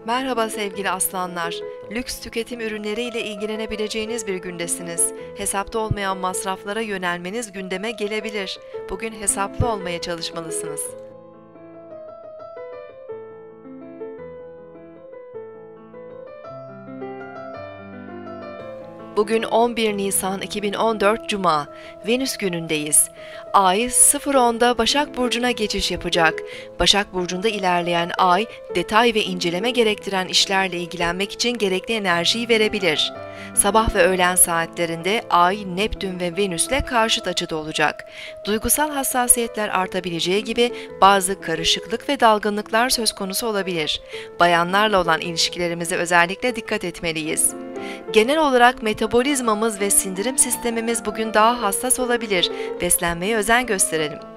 Merhaba sevgili aslanlar. Lüks tüketim ürünleriyle ilgilenebileceğiniz bir gündesiniz. Hesapta olmayan masraflara yönelmeniz gündeme gelebilir. Bugün hesaplı olmaya çalışmalısınız. Bugün 11 Nisan 2014 Cuma, Venüs günündeyiz. Ay 0.10'da Başak Burcu'na geçiş yapacak. Başak Burcu'nda ilerleyen ay, detay ve inceleme gerektiren işlerle ilgilenmek için gerekli enerjiyi verebilir. Sabah ve öğlen saatlerinde Ay, Neptün ve Venüs'le karşıt açıda olacak. Duygusal hassasiyetler artabileceği gibi bazı karışıklık ve dalgınlıklar söz konusu olabilir. Bayanlarla olan ilişkilerimize özellikle dikkat etmeliyiz. Genel olarak metabolizmamız ve sindirim sistemimiz bugün daha hassas olabilir. Beslenmeye özen gösterelim.